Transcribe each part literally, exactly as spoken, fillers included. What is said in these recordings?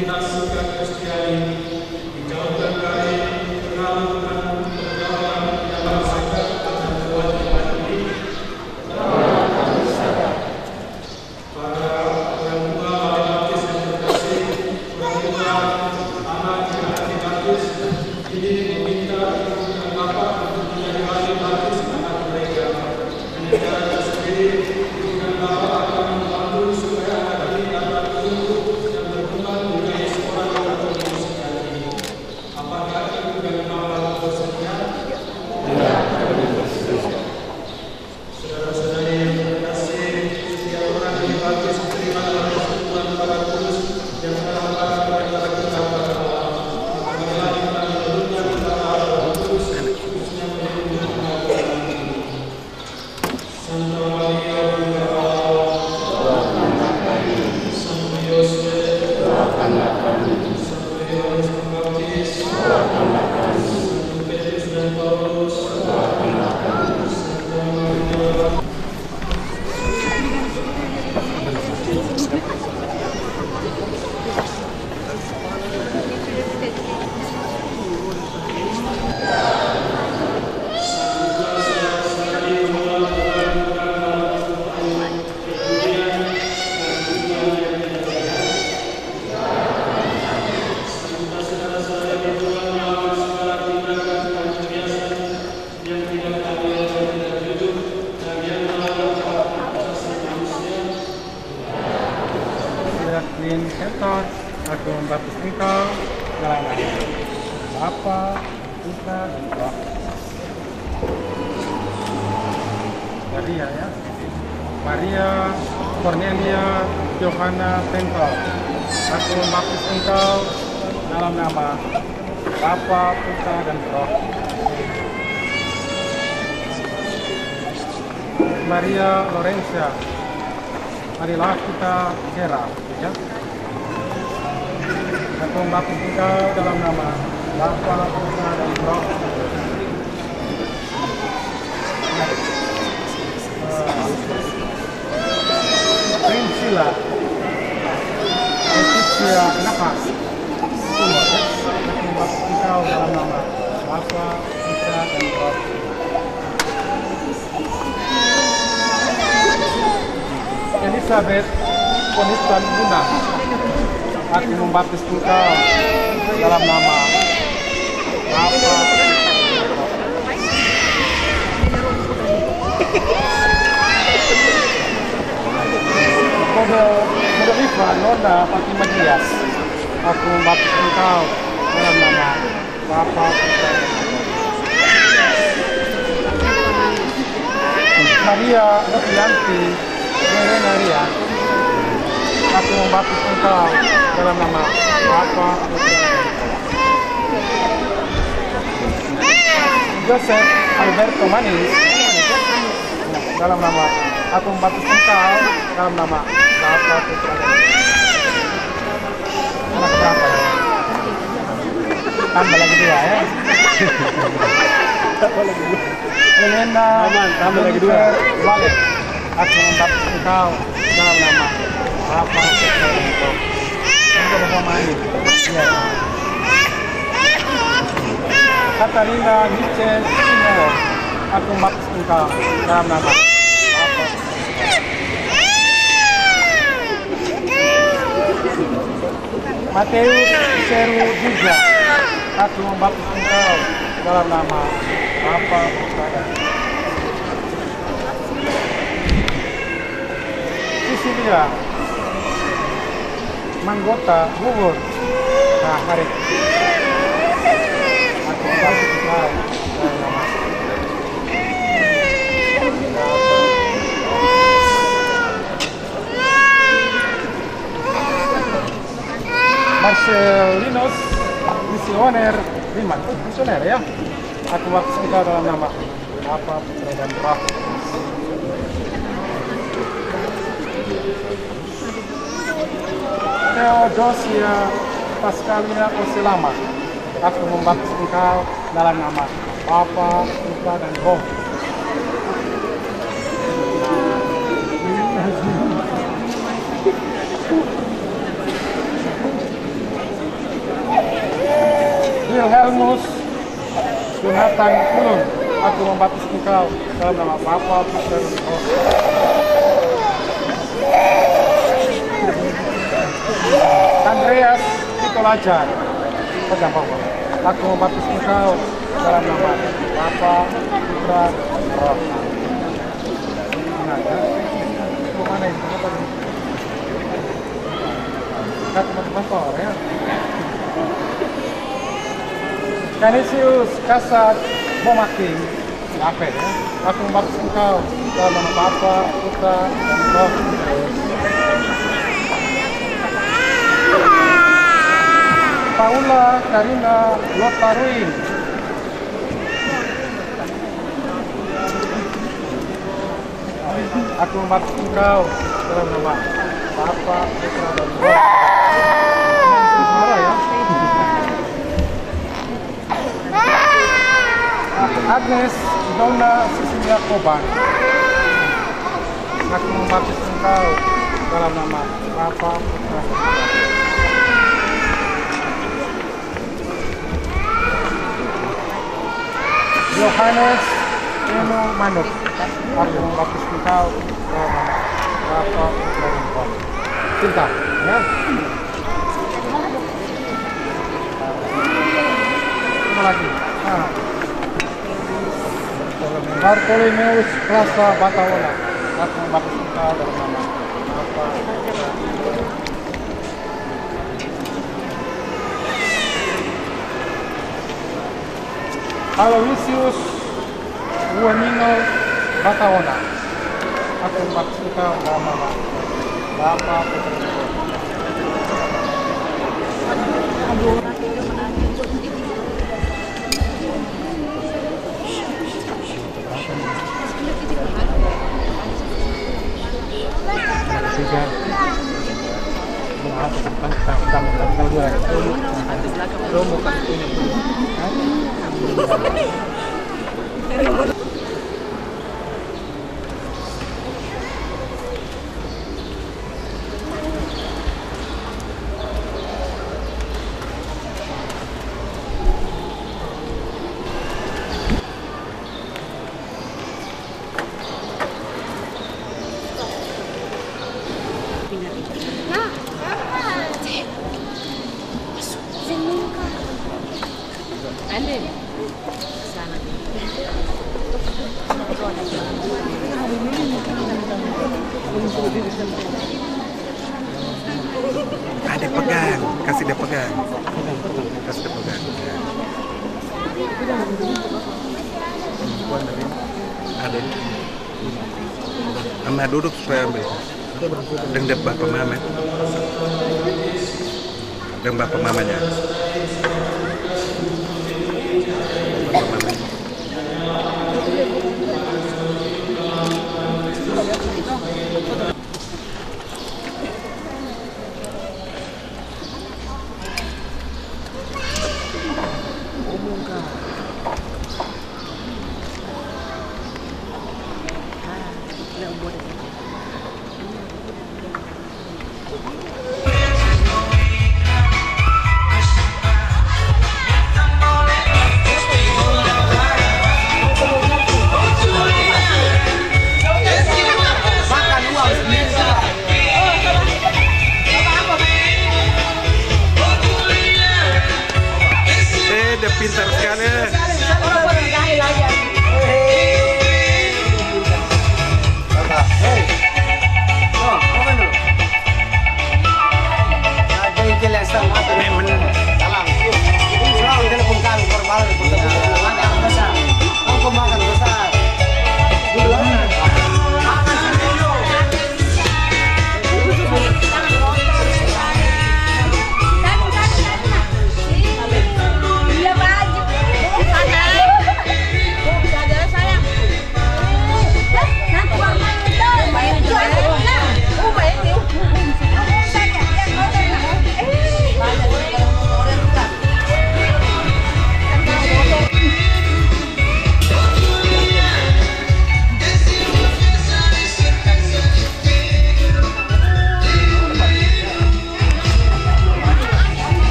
dinasikan Kristiani, dijauhkan dari pengaruh dan pergaulan yang merusak dan kewajiban ini. Para orang tua wali baptis yang terkasih, orang tua anak yang akan baptis, ini meminta ibu dan bapak untuk menjadi wali baptis anak mereka. Dengan cara sendiri, ibu dan bapak akan membantu supaya anak ini dapat tumbuh dan berkembang menjadi seorang yang bertanggung jawab. Apakah ibu dan bapak bersedia? Ya. Saudara-saudari yang terkasih, setiap orang yang dibaptis menerima dalam persekutuan pada Kudus yang telah melakukan antara kita pada Allah. Apabila kita menyebutnya kepada Allah Kudus, khususnya menjadi Tuhan ini. Santa Maria Bunda Allah, doakanlah kami. Santo Yosef, doakanlah kami. Santo Yohanes Pembaptis, doakanlah kami. Santo Petrus dan Paulus, doakanlah kami. Santa Maria. Queen Kenton, aku membaptis engkau dalam nama Bapa, Putra, dan Roh. Maria ya, Maria Cornelia Johanna Kenton, aku membaptis engkau dalam nama Bapa, Putra, dan Roh. Maria Lorencia, marilah kita kira, ya. Aku membaptis engkau dalam nama Bapa, Putra, dan Roh. Prinsila, Leticia Nafas, Umur, ya. Aku membaptis engkau dalam nama Bapa, Putra, dan Roh. Elizabeth Ponistan Bunda, aku membaptis engkau dalam nama Bapa. Kode Kode Iva Nona Fatima Dias, aku membaptis engkau dalam nama Bapa, Putra, dan Roh. Maria Novianti Verena Ria, aku membaptis engkau dalam nama Bapa, Putra, dan Roh. Joseph Alberto Manis, dalam nama aku membaptis engkau dalam nama Bapa, Putra, dan Roh. Anak berapa ya? Tambah lagi dua ya. Tambah lagi dua. Elena, tambah lagi dua. Balik. Aku membaptis engkau dalam nama Bapa, Putra, dan Roh. Ini ada Romani. Iya. Katarina Nietzsche Simo, aku membaptis engkau dalam nama Bapa. Mateus Seru Diza, aku membaptis engkau dalam nama Bapa, Putra, dan Roh. Sisilia Manggota Bubur, nah mari aku membaptis engkau dalam nama Marcelinos Misioner Riman, oh, misioner ya. Aku membaptis engkau dalam nama Bapa, Putra, dan Roh. Theodosia Pascalia Oselama, aku membaptis engkau dalam nama Bapa, Putra, dan Roh. Wilhelmus Jonathan Ulun, aku membaptis engkau dalam nama Bapa, Putra, dan Roh Kudus. Andreas Nikolajar, pegang Bapa, aku membaptis engkau dalam nama Bapa, Putra, dan Roh Kudus. Mana ini? Apa ini? Kat teman-teman kor ya. Canisius Kasat Bomaking, apa ya? Aku membaptis engkau dalam nama Bapa, Putra, dan Roh Kudus. Paula Karina Lotaruin, aku membaptis engkau dalam nama Bapa, Putra, dan Roh. Marah ya. Agnes Dona Cecilia Koban, aku membaptis engkau dalam nama Bapa, Putra, dan Roh. Yohanes Eno Manuk, aku membaptis engkau dalam nama Bapa, Putra, dan Roh. Cinta, ya. Apa lagi? Nah. Bartolomeus Rasa Batawola, aku membaptis engkau dalam nama Bapa, Putra, dan Roh. Aloysius Uemino Bataona, aku membaptis engkau dalam nama Bapa, Putra, dan Roh. Tiga. Mau tentang tamu tamu dua. Romo kan punya. Ada pegang, kasih dia pegang, kasih dia pegang. Ada. Ama duduk supaya ambil. Dengan bapak mama. Dengan bapak mamanya. Bapak mamanya. Let's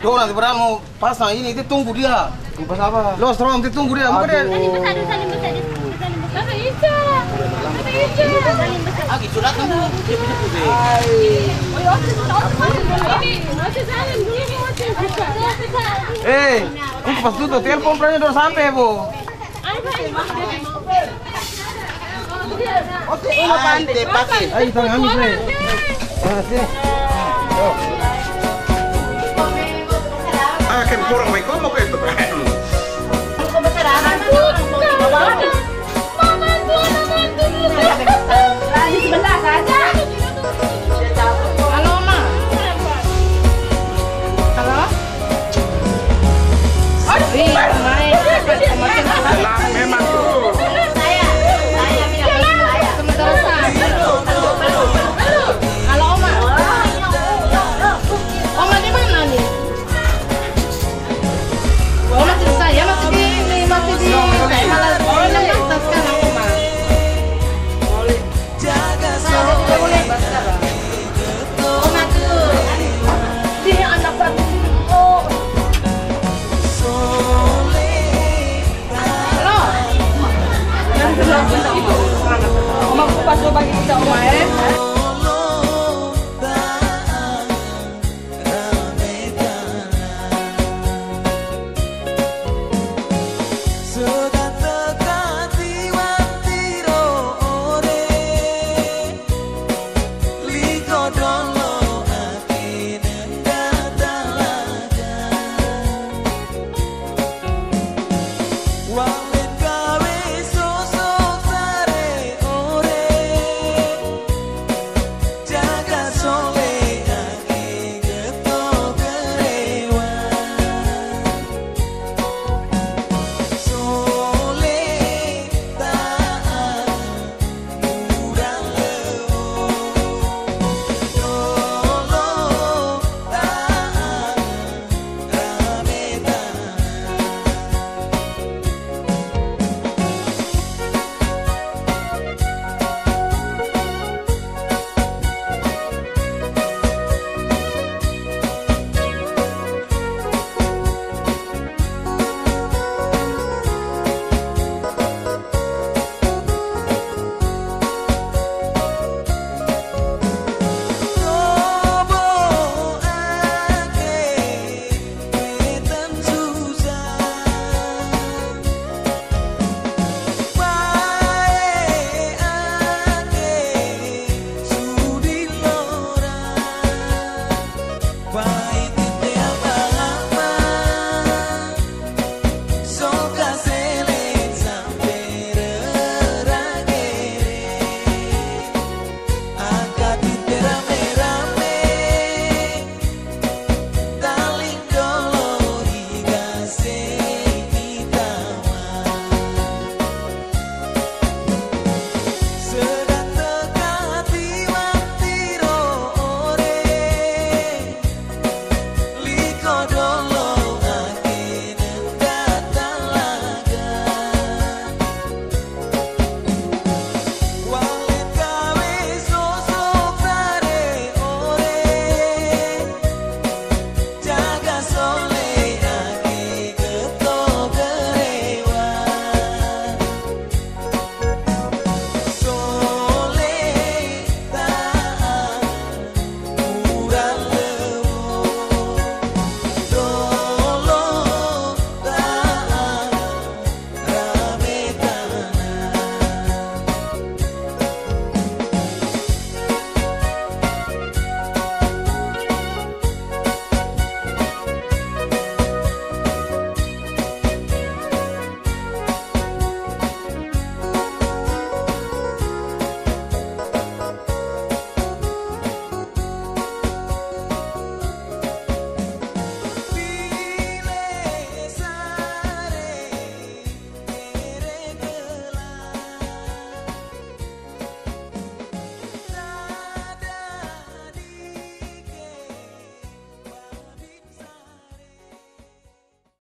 Tuh nanti padahal mau pasang ini, itu tunggu dia. Pas apa? Lo strom, itu tunggu dia. Bukan dia. Salim besar, salim besar, salim besar. Apa itu? Apa itu? Salim besar. Ah, gitu datang dulu. Dia punya putih. Oh, ya, ini, masih salim dulu, masih salim. Eh, ini pas tutup telepon pernah udah sampai, Bu. Oke, Ini pandai pakai. Ayo tang kami bre. Ah, sini. Ah, kan kurang baik kok mau ke itu. Bukan.